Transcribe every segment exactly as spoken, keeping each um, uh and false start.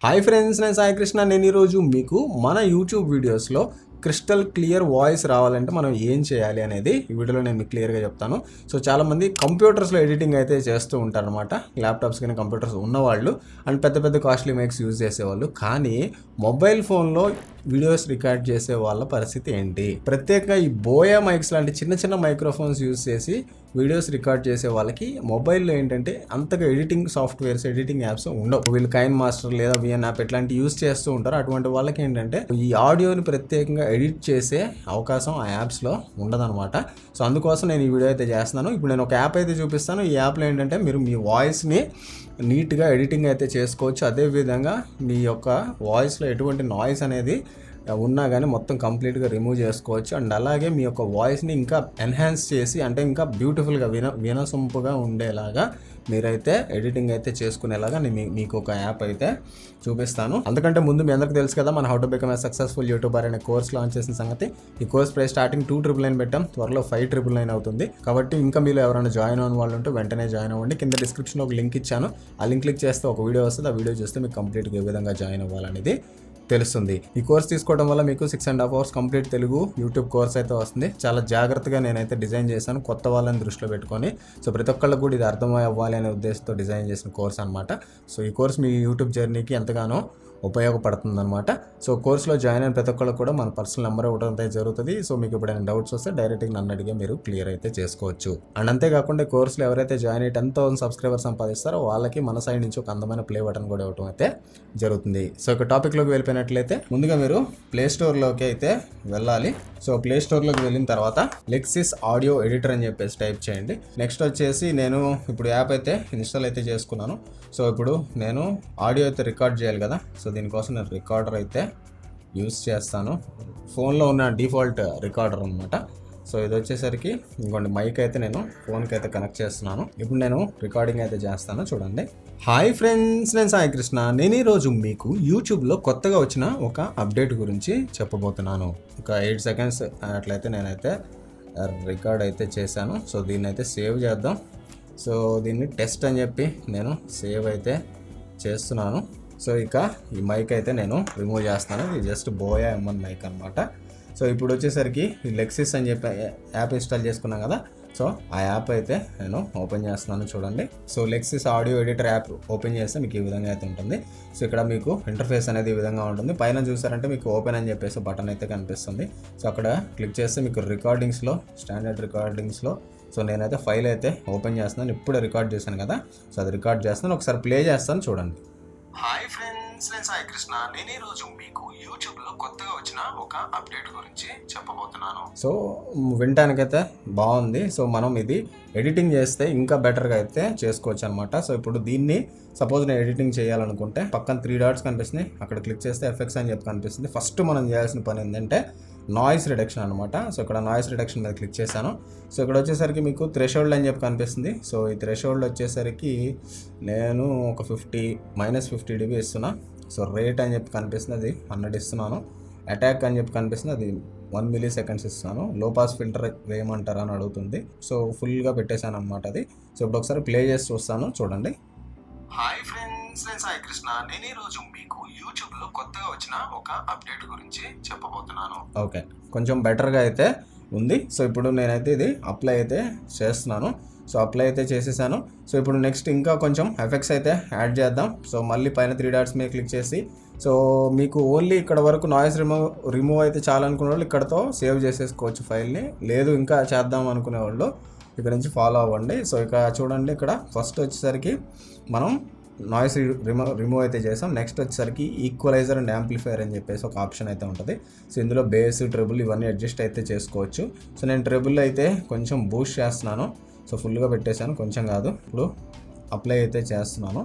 Hi friends, నేను సాయి కృష్ణ. నేను ఈరోజు మీకు మన యూట్యూబ్ వీడియోస్లో క్రిస్టల్ క్లియర్ వాయిస్ రావాలంటే మనం ఏం చేయాలి అనేది ఈ వీడియోలో నేను మీకు క్లియర్గా చెప్తాను. సో చాలామంది కంప్యూటర్స్లో ఎడిటింగ్ అయితే చేస్తూ ఉంటారనమాట. ల్యాప్టాప్స్ కానీ కంప్యూటర్స్ ఉన్నవాళ్ళు అండ్ పెద్ద పెద్ద కాస్ట్లీ మైక్స్ యూజ్ చేసేవాళ్ళు. కానీ మొబైల్ ఫోన్లో వీడియోస్ రికార్డ్ చేసే వాళ్ళ పరిస్థితి ఏంటి? ప్రత్యేకంగా ఈ బోయా మైక్స్ లాంటి చిన్న చిన్న మైక్రోఫోన్స్ యూజ్ చేసి వీడియోస్ రికార్డ్ చేసే వాళ్ళకి మొబైల్లో ఏంటంటే అంతగా ఎడిటింగ్ సాఫ్ట్వేర్స్, ఎడిటింగ్ యాప్స్ ఉండవు. వీళ్ళు కైన్ మాస్టర్ లేదా విఎన్ యాప్ ఇట్లాంటి యూజ్ చేస్తూ ఉంటారు. అటువంటి వాళ్ళకి ఏంటంటే ఈ ఆడియోని ప్రత్యేకంగా ఎడిట్ చేసే అవకాశం ఆ యాప్స్లో ఉండదన్నమాట. సో అందుకోసం నేను ఈ వీడియో అయితే చేస్తున్నాను. ఇప్పుడు నేను ఒక యాప్ అయితే చూపిస్తాను. ఈ యాప్లో ఏంటంటే మీరు మీ వాయిస్ని నీట్గా ఎడిటింగ్ అయితే చేసుకోవచ్చు. అదేవిధంగా మీ యొక్క వాయిస్లో ఎటువంటి నాయిస్ అనేది ఉన్నా కానీ మొత్తం కంప్లీట్గా రిమూవ్ చేసుకోవచ్చు. అండ్ అలాగే మీ యొక్క వాయిస్ని ఇంకా ఎన్హాన్స్ చేసి అంటే ఇంకా బ్యూటిఫుల్గా విన వినసొంపుగా ఉండేలాగా మీరైతే ఎడిటింగ్ అయితే చేసుకునేలాగా నేను మీకు ఒక యాప్ అయితే చూపిస్తాను. అందుకంటే ముందు మీ అందరికీ తెలుసు కదా, మన how to become a successful YouTuber అనే కోర్స్ లాంచ్ చేసిన సంగతి. ఈ course price starting two triple nine పెట్టాం, త్వరలో ఫైవ్ ట్రిపుల్ నైన్ అవుతుంది. కాబట్టి ఇంకా మీరు ఎవరైనా జాయిన్ అవ్వని వాళ్ళు ఉంటే వెంటనే జాయిన్ అవ్వండి. కింద డిస్క్రిప్షన్లో ఒక లింక్ ఇచ్చాను. ఆ లింక్ క్లిక్ చేస్తే ఒక వీడియో వస్తుంది. ఆ వీడియో చూస్తే మీకు కంప్లీట్గా ఏ విధంగా జాయిన్ అవ్వాలనేది తెలుస్తుంది. ఈ కోర్స్ తీసుకోవడం వల్ల మీకు six and half hours complete Telugu YouTube course అయితే వస్తుంది. చాలా జాగ్రత్తగా నేనైతే డిజైన్ చేశాను, కొత్త వాళ్ళని దృష్టిలో పెట్టుకొని. సో ప్రతి ఒక్కళ్ళకు కూడా ఇది అర్థం అవ్వాలి అనే ఉద్దేశంతో డిజైన్ చేసిన కోర్స్ అనమాట. సో ఈ కోర్స్ మీ యూట్యూబ్ జర్నీకి ఎంతగానో ఉపయోగపడుతుంది అనమాట. సో కోర్సులో జాయిన్ అయిన ప్రతి ఒక్కళ్ళకి కూడా మన పర్సనల్ నెంబర్ ఇవ్వడం అయితే జరుగుతుంది. సో మీకు ఎప్పుడైనా డౌట్స్ వస్తే డైరెక్ట్గా నన్ను అడిగే మీరు క్లియర్ అయితే చేసుకోవచ్చు. అండ్ అంతేకాకుండా కోర్సులో ఎవరైతే జాయిన్ అయ్యి టెన్ థౌసండ్ సబ్స్క్రైబర్ సంపాదిస్తారో వాళ్ళకి మన సైడ్ నుంచి ఒక అందమైన ప్లే బటన్ కూడా ఇవ్వడం అయితే జరుగుతుంది. సో ఒక టాపిక్లోకి వెళ్ళిపోయినట్లయితే ముందుగా మీరు ప్లే స్టోర్లోకి అయితే వెళ్ళాలి. సో ప్లే స్టోర్లోకి వెళ్ళిన తర్వాత లెక్సిస్ ఆడియో ఎడిటర్ అని చెప్పేసి టైప్ చేయండి. నెక్స్ట్ వచ్చేసి నేను ఇప్పుడు యాప్ అయితే ఇన్స్టాల్ అయితే చేసుకున్నాను. సో ఇప్పుడు నేను ఆడియో అయితే రికార్డ్ చేయాలి కదా. సో దీనికోసం నేను రికార్డర్ అయితే యూస్ చేస్తాను. ఫోన్లో ఉన్న డిఫాల్ట్ రికార్డర్ అనమాట. సో ఇది వచ్చేసరికి ఇంకోండి మైక్ అయితే నేను ఫోన్కి అయితే కనెక్ట్ చేస్తున్నాను. ఇప్పుడు నేను రికార్డింగ్ అయితే చేస్తాను, చూడండి. హాయ్ ఫ్రెండ్స్, నేను సాయి కృష్ణ. నేను ఈరోజు మీకు యూట్యూబ్లో కొత్తగా వచ్చిన ఒక అప్డేట్ గురించి చెప్పబోతున్నాను. ఒక ఎయిట్ సెకండ్స్ అట్లయితే నేనైతే రికార్డ్ అయితే చేశాను. సో దీన్ని అయితే సేవ్ చేద్దాం. సో దీన్ని టెస్ట్ అని చెప్పి నేను సేవ్ అయితే చేస్తున్నాను. సో ఇక ఈ మైక్ అయితే నేను రిమూవ్ చేస్తాను. ఇది జస్ట్ బోయా ఎంఎన్ మైక్ అనమాట. సో ఇప్పుడు వచ్చేసరికి ఈ లెక్సిస్ అని చెప్పి యాప్ ఇన్స్టాల్ చేసుకున్నాం కదా. సో ఆ యాప్ అయితే నేను ఓపెన్ చేస్తున్నాను, చూడండి. So Lexis audio editor app open చేస్తే మీకు ఈ విధంగా అయితే ఉంటుంది. సో ఇక్కడ మీకు ఇంటర్ఫేస్ అనేది ఈ విధంగా ఉంటుంది. పైన చూసారంటే మీకు ఓపెన్ అని చెప్పేసి బటన్ అయితే కనిపిస్తుంది. సో అక్కడ క్లిక్ చేస్తే మీకు రికార్డింగ్స్లో స్టాండర్డ్ రికార్డింగ్స్లో సో నేనైతే ఫైల్ అయితే ఓపెన్ చేస్తున్నాను. ఇప్పుడే రికార్డ్ చేశాను కదా. సో అది రికార్డ్ చేస్తాను, ఒకసారి ప్లే చేస్తాను, చూడండి. హాయ్ ఫ్రెండ్స్, నేను సాయి కృష్ణ. నేను ఈరోజు మీకు యూట్యూబ్లో కొత్తగా వచ్చిన ఒక అప్డేట్ గురించి చెప్పబోతున్నాను. సో వినటానికైతే బాగుంది. సో మనం ఇది ఎడిటింగ్ చేస్తే ఇంకా బెటర్గా అయితే చేసుకోవచ్చు అనమాట. సో ఇప్పుడు దీన్ని సపోజ్ నేను ఎడిటింగ్ చేయాలనుకుంటే పక్కన త్రీ డాట్స్ కనిపిస్తుంది. అక్కడ క్లిక్ చేస్తే ఎఫెక్ట్స్ అని చెప్పి కనిపిస్తుంది. ఫస్ట్ మనం చేయాల్సిన పని ఏంటంటే నాయిస్ రిడక్షన్ అనమాట. సో ఇక్కడ నాయిస్ రిడక్షన్ మీద క్లిక్ చేశాను. సో ఇక్కడ వచ్చేసరికి మీకు థ్రెషోల్డ్ అని చెప్పి కనిపిస్తుంది. సో ఈ థ్రెషోల్డ్ వచ్చేసరికి నేను ఒక ఫిఫ్టీ మైనస్ ఫిఫ్టీ డిబి ఇస్తున్నా. సో రేట్ అని చెప్పి కనిపిస్తుంది, అది హండ్రెడ్ ఇస్తున్నాను. అటాక్ అని చెప్పి కనిపిస్తుంది, అది వన్ మిల్లీ సెకండ్స్ ఇస్తున్నాను. లో పాస్ ఫిల్టర్ వేయమంటారా అని అడుగుతుంది. సో ఫుల్గా పెట్టేశాను అనమాట అది. సో ఇప్పుడు ఒకసారి ప్లే చేసి చూస్తాను, చూడండి. హాయ్ ఫ్రెండ్స్, నేను సాయి కృష్ణ. నేను ఈరోజు మీకు యూట్యూబ్లో కొత్తగా వచ్చిన ఒక అప్డేట్ గురించి చెప్పబోతున్నాను. ఓకే, కొంచెం బెటర్గా అయితే ఉంది. సో ఇప్పుడు నేనైతే ఇది అప్లై అయితే చేస్తున్నాను. సో అప్లై అయితే చేసేసాను. సో ఇప్పుడు నెక్స్ట్ ఇంకా కొంచెం ఎఫెక్ట్స్ అయితే యాడ్ చేద్దాం. సో మళ్ళీ పైన త్రీ డాట్స్ మీద క్లిక్ చేసి సో మీకు ఓన్లీ ఇక్కడ వరకు నాయిస్ రిమూవ్ రిమూవ్ అయితే చాలనుకునే వాళ్ళు ఇక్కడతో సేవ్ చేసేసుకోవచ్చు ఫైల్ని. లేదు ఇంకా చేద్దాం అనుకునే వాళ్ళు ఇక్కడ నుంచి ఫాలో అవ్వండి. సో ఇక చూడండి, ఇక్కడ ఫస్ట్ వచ్చేసరికి మనం నాయిస్ రిమూవ్ రిమూవ్ అయితే చేసాం. నెక్స్ట్ వచ్చేసరికి ఈక్వలైజర్ అండ్ యాంప్లిఫైర్ అని చెప్పేసి ఒక ఆప్షన్ అయితే ఉంటుంది. సో ఇందులో బేస్, ట్రిబుల్ ఇవన్నీ అడ్జస్ట్ అయితే చేసుకోవచ్చు. సో నేను ట్రిబుల్ అయితే కొంచెం బూస్ట్ చేస్తున్నాను. సో ఫుల్గా పెట్టేశాను, కొంచెం కాదు. ఇప్పుడు అప్లై అయితే చేస్తున్నాను.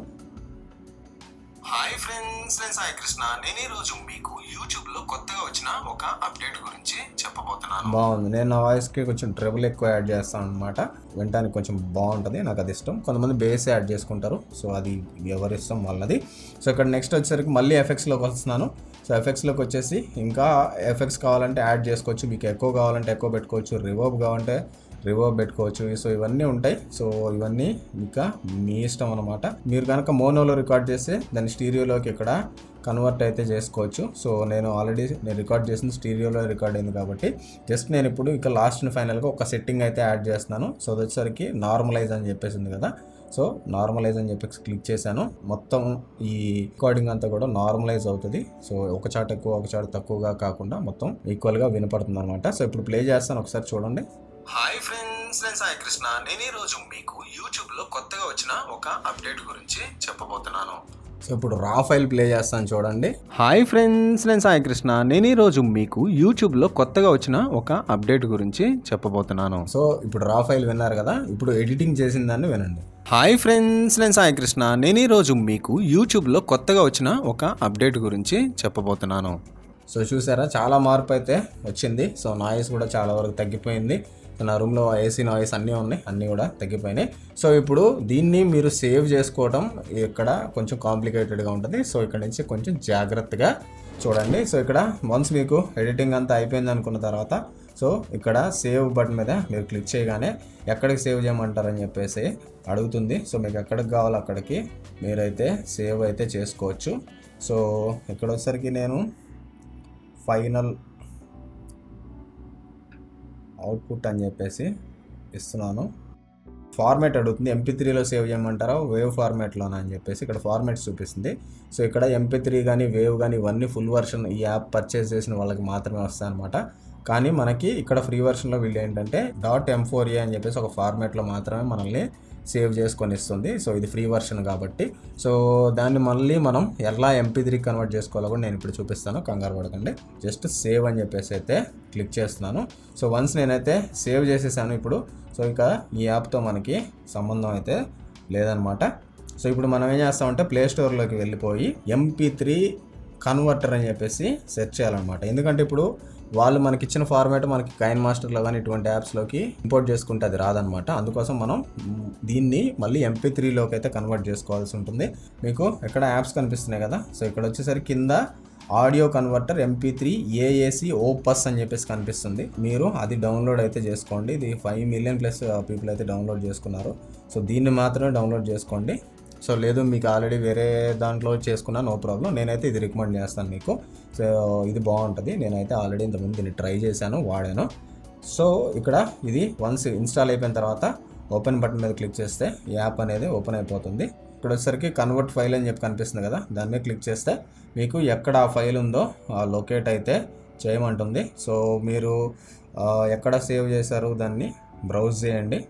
హాయ్ ఫ్రెండ్స్, నేను సాయి కృష్ణ. నేను ఈరోజు మీకు యూట్యూబ్లో కొత్తగా వచ్చిన ఒక అప్డేట్ గురించి చెప్పబోతున్నాను. బాగుంది. నేను నా వాయిస్కి కొంచెం ట్రిబుల్ ఎక్కువ యాడ్ చేస్తాను అనమాట. వినడానికి కొంచెం బాగుంటుంది, నాకు అది ఇష్టం. కొంతమంది బేస్ యాడ్ చేసుకుంటారు. సో అది ఎవరి ఇష్టం వాళ్ళది. సో ఇక్కడ నెక్స్ట్ వచ్చేసరికి మళ్ళీ ఎఫెక్ట్స్లోకి వస్తున్నాను. సో ఎఫెక్ట్స్లోకి వచ్చేసి ఇంకా ఎఫెక్ట్స్ కావాలంటే యాడ్ చేసుకోవచ్చు. మీకు ఎక్కువ కావాలంటే ఎక్కువ పెట్టుకోవచ్చు. రివర్బ్ కావాలంటే రివర్బ్ పెట్టుకోవచ్చు. సో ఇవన్నీ ఉంటాయి. సో ఇవన్నీ ఇంకా మీ ఇష్టం అనమాట. మీరు కనుక మోనోలో రికార్డ్ చేస్తే దాన్ని స్టీరియోలోకి ఇక్కడ కన్వర్ట్ అయితే చేసుకోవచ్చు. సో నేను ఆల్రెడీ నేను రికార్డ్ చేసిన స్టీరియోలో రికార్డ్ అయింది కాబట్టి జస్ట్ నేను ఇప్పుడు ఇక లాస్ట్ ఫైనల్గా ఒక సెట్టింగ్ అయితే యాడ్ చేస్తున్నాను. సో అది వచ్చేసరికి నార్మలైజ్ అని చెప్పేసింది కదా. సో నార్మలైజ్ అని చెప్పి క్లిక్ చేశాను. మొత్తం ఈ రికార్డింగ్ అంతా కూడా నార్మలైజ్ అవుతుంది. సో ఒక చాట ఎక్కువ ఒక చాట తక్కువగా కాకుండా మొత్తం ఈక్వల్గా వినపడుతుంది అనమాట. సో ఇప్పుడు ప్లే చేస్తాను, ఒకసారి చూడండి. హాయ్ ఫ్రెండ్స్, నేను సాయి కృష్ణ. నేను ఈరోజు మీకు యూట్యూబ్లో కొత్తగా వచ్చిన ఒక అప్డేట్ గురించి చెప్పబోతున్నాను. సో ఇప్పుడు రా ఫైల్ ప్లే చేస్తాను చూడండి. హాయ్ ఫ్రెండ్స్, నేను సాయి కృష్ణ. నేను ఈరోజు మీకు యూట్యూబ్లో కొత్తగా వచ్చిన ఒక అప్డేట్ గురించి చెప్పబోతున్నాను. సో ఇప్పుడు రా ఫైల్ విన్నారు కదా, ఇప్పుడు ఎడిటింగ్ చేసిన దాన్ని వినండి. హాయ్ ఫ్రెండ్స్, నేను సాయి కృష్ణ. నేను ఈరోజు మీకు యూట్యూబ్లో కొత్తగా వచ్చిన ఒక అప్డేట్ గురించి చెప్పబోతున్నాను. సో చూసారా, చాలా మార్పు అయితే వచ్చింది. సో నాయిస్ కూడా చాలా వరకు తగ్గిపోయింది. నా రూమ్లో ఏసీ నాయిస్ అన్నీ ఉన్నాయి, అన్నీ కూడా తగ్గిపోయినాయి. సో ఇప్పుడు దీన్ని మీరు సేవ్ చేసుకోవడం ఇక్కడ కొంచెం కాంప్లికేటెడ్గా ఉంటుంది. సో ఇక్కడ నుంచి కొంచెం జాగ్రత్తగా చూడండి. సో ఇక్కడ వన్స్ మీకు ఎడిటింగ్ అంతా అయిపోయింది అనుకున్న తర్వాత సో ఇక్కడ సేవ్ బటన్ మీద మీరు క్లిక్ చేయగానే ఎక్కడికి సేవ్ చేయమంటారని చెప్పేసి అడుగుతుంది. సో మీకు ఎక్కడికి కావాలో అక్కడికి మీరైతే సేవ్ అయితే చేసుకోవచ్చు. సో ఇక్కడ వచ్చేసరికి నేను ఫైనల్ అవుట్పుట్ అని చెప్పేసి ఇస్తున్నాను. ఫార్మాట్ అడుగుతుంది, ఎంపీ త్రీలో సేవ్ చేయమంటారా వేవ్ ఫార్మాట్లోనా అని చెప్పేసి ఇక్కడ ఫార్మాట్స్ చూపిస్తుంది. సో ఇక్కడ ఎంపీ త్రీ కానీ వేవ్ కానీ ఇవన్నీ ఫుల్ వర్షన్ ఈ యాప్ పర్చేస్ చేసిన వాళ్ళకి మాత్రమే వస్తాయి అనమాట. కానీ మనకి ఇక్కడ ఫ్రీ వర్షన్లో వీళ్ళు ఏంటంటే డాట్ ఎం ఫోర్ ఏ అని చెప్పేసి ఒక ఫార్మాట్లో మాత్రమే మనల్ని సేవ్ చేసుకొని ఇస్తుంది. సో ఇది ఫ్రీ వర్షన్ కాబట్టి సో దాన్ని మళ్ళీ మనం ఎలా ఎంపీ త్రీ కన్వర్ట్ చేసుకోవాలో కూడా నేను ఇప్పుడు చూపిస్తాను, కంగారు పడకండి. జస్ట్ సేవ్ అని చెప్పేసి అయితే క్లిక్ చేస్తున్నాను. సో వన్స్ నేనైతే సేవ్ చేసేసాను ఇప్పుడు. సో ఇక ఈ యాప్తో మనకి సంబంధం అయితే లేదనమాట. సో ఇప్పుడు మనం ఏం చేస్తామంటే ప్లే స్టోర్లోకి వెళ్ళిపోయి ఎంపీ త్రీ కన్వర్టర్ అని చెప్పేసి సెర్చ్ చేయాలన్నమాట. ఎందుకంటే ఇప్పుడు వాళ్ళు మనకి ఇచ్చిన ఫార్మాట్ మనకి కైన్ మాస్టర్లో కానీ ఇటువంటి యాప్స్లోకి ఇంపోర్ట్ చేసుకుంటే అది రాదనమాట. అందుకోసం మనం దీన్ని మళ్ళీ ఎంపీ త్రీలోకి అయితే కన్వర్ట్ చేసుకోవాల్సి ఉంటుంది. మీకు ఎక్కడ యాప్స్ కనిపిస్తున్నాయి కదా, సో ఇక్కడ వచ్చేసరికి కింద audio converter MP three AAC Opus అని చెప్పేసి కనిపిస్తుంది. మీరు అది డౌన్లోడ్ అయితే చేసుకోండి. ఇది ఫైవ్ మిలియన్ ప్లస్ పీపుల్ అయితే డౌన్లోడ్ చేసుకున్నారు. సో దీన్ని మాత్రమే డౌన్లోడ్ చేసుకోండి. సో లేదు మీకు ఆల్రెడీ వేరే దాంట్లో చేసుకున్నా నో ప్రాబ్లం. నేనైతే ఇది రికమెండ్ చేస్తాను మీకు. సో ఇది బాగుంటుంది. నేనైతే ఆల్రెడీ ఇంతకుముందు దీన్ని ట్రై చేశాను, వాడాను. సో ఇక్కడ ఇది వన్స్ ఇన్స్టాల్ అయిపోయిన తర్వాత ఓపెన్ బటన్ మీద క్లిక్ చేస్తే ఈ యాప్ అనేది ఓపెన్ అయిపోతుంది. ఇక్కడ వచ్చేసరికి కన్వర్ట్ ఫైల్ అని చెప్పి కనిపిస్తుంది కదా, దాని మీద క్లిక్ చేస్తే మీకు ఎక్కడ ఆ ఫైల్ ఉందో లొకేట్ అయితే చేయమంటుంది. సో మీరు ఎక్కడ సేవ్ చేశారు దాన్ని బ్రౌజ్ చేయండి.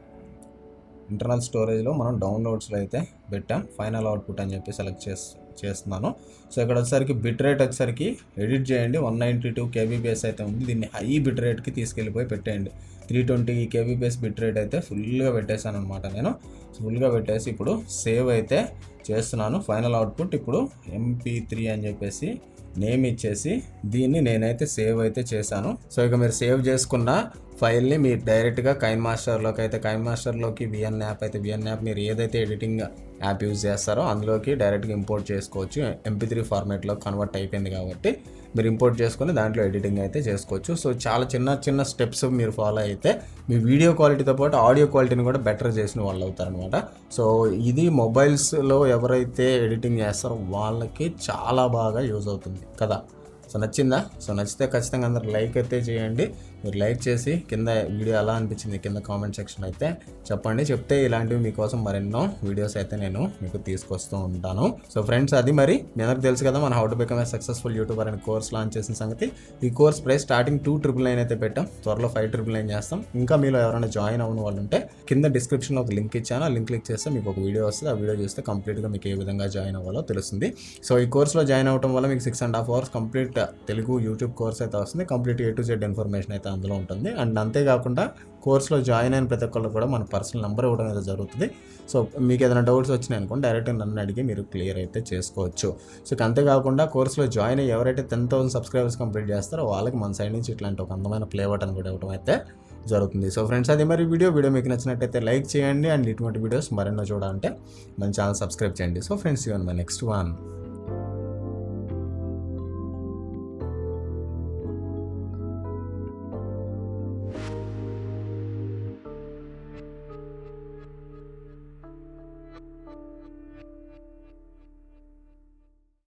ఇంటర్నల్ స్టోరేజ్లో మనం డౌన్లోడ్స్లో అయితే పెట్టాం. ఫైనల్ అవుట్పుట్ అని చెప్పి సెలెక్ట్ చేసి చేస్తున్నాను. సో ఇక్కడ వచ్చేసరికి బిట్ రేట్ వచ్చేసరికి ఎడిట్ చేయండి. వన్ నైంటీ టూ కేబీపీఎస్ అయితే ఉంది. దీన్ని హై బిట్ రేట్కి తీసుకెళ్ళిపోయి పెట్టేయండి. Three twenty kbps bit rate అయితే ఫుల్గా పెట్టేశాను అనమాట. నేను ఫుల్గా పెట్టేసి ఇప్పుడు సేవ్ అయితే చేస్తున్నాను. ఫైనల్ అవుట్పుట్ ఇప్పుడు ఎంపీ త్రీ అని చెప్పేసి నేమ్ ఇచ్చేసి దీన్ని నేనైతే సేవ్ అయితే చేశాను. సో ఇక మీరు సేవ్ చేసుకున్న ఫైల్ని మీరు డైరెక్ట్గా కైన్ మాస్టర్లోకి అయితే కైన్ మాస్టర్లోకి విఎన్ యాప్ అయితే విఎన్ యాప్ మీరు ఏదైతే ఎడిటింగ్ యాప్ యూజ్ చేస్తారో అందులోకి డైరెక్ట్గా ఇంపోర్ట్ చేసుకోవచ్చు. ఎంపీ త్రీ ఫార్మాట్లో కన్వర్ట్ అయిపోయింది కాబట్టి మీరు ఇంపోర్ట్ చేసుకొని దాంట్లో ఎడిటింగ్ అయితే చేసుకోవచ్చు. సో చాలా చిన్న చిన్న స్టెప్స్ మీరు ఫాలో అయితే మీ వీడియో క్వాలిటీతో పాటు ఆడియో క్వాలిటీని కూడా బెటర్ చేసిన వాళ్ళు అవుతారనమాట. సో ఇది మొబైల్స్లో ఎవరైతే ఎడిటింగ్ చేస్తారో వాళ్ళకి చాలా బాగా యూజ్ అవుతుంది కదా. సో నచ్చిందా? సో నచ్చితే ఖచ్చితంగా అందరు లైక్ అయితే చేయండి. మీరు లైక్ చేసి కింద వీడియో ఎలా అనిపించింది కింద కామెంట్ సెక్షన్ అయితే చెప్పండి. చెప్తే ఇలాంటివి మీకోసం మరెన్నో వీడియోస్ అయితే నేను మీకు తీసుకొస్తూ ఉంటాను. సో ఫ్రెండ్స్, అది మరి మీ అందరికి తెలుసు కదా మన how to become a successful YouTuber అనే కోర్స్ లాంచ్ చేసిన సంగతి. ఈ course price starting two triple nine అయితే పెట్టాం. త్వరలో ఫైవ్ ట్రిపుల్ నైన్ చేస్తాం. ఇంకా మీలో ఎవరైనా జాయిన్ అవ్వని వాళ్ళు ఉంటే కింద డిస్క్రిప్షన్లో ఒక లింక్ ఇచ్చాను. ఆ లింక్ క్లిక్ చేస్తే మీకు ఒక వీడియో వస్తుంది. ఆ వీడియో చూస్తే కంప్లీట్గా మీకు ఏ విధంగా జాయిన్ అవ్వాలో తెలుస్తుంది. సో ఈ కోర్స్లో జాయిన్ అవ్వడం వల్ల మీకు six and half hours complete Telugu YouTube course అయితే వస్తుంది. Complete A to Z information అయితే అందులో ఉంటుంది. అండ్ అంతేకాకుండా కోర్స్లో జాయిన్ అయిన ప్రతి ఒక్కళ్ళు కూడా మన పర్సనల్ నెంబర్ ఇవ్వడం అయితే జరుగుతుంది. సో మీకు ఏదైనా డౌట్స్ వచ్చినాయి అనుకోండి డైరెక్ట్గా నన్ను అడిగి మీరు క్లియర్ అయితే చేసుకోవచ్చు. సో అంతేకాకుండా కోర్స్లో జాయిన్ అయ్యి ఎవరైతే టెన్ థౌసండ్ సబ్స్క్రైబర్స్ కంప్లీట్ చేస్తారో వాళ్ళకి మన సైడ్ నుంచి ఇట్లాంటి ఒక అందమైన ప్లే బటన్ కూడా ఇవ్వడం అయితే జరుగుతుంది. సో ఫ్రెండ్స్, అదే మరి వీడియో వీడియో మీకు నచ్చినట్టయితే లైక్ చేయండి. అండ్ ఇటువంటి వీడియోస్ మరెన్నో చూడాలంటే మన ఛానల్ సబ్స్క్రైబ్ చేయండి. సో ఫ్రెండ్స్, ఇవన్నీ మై నెక్స్ట్ వన్.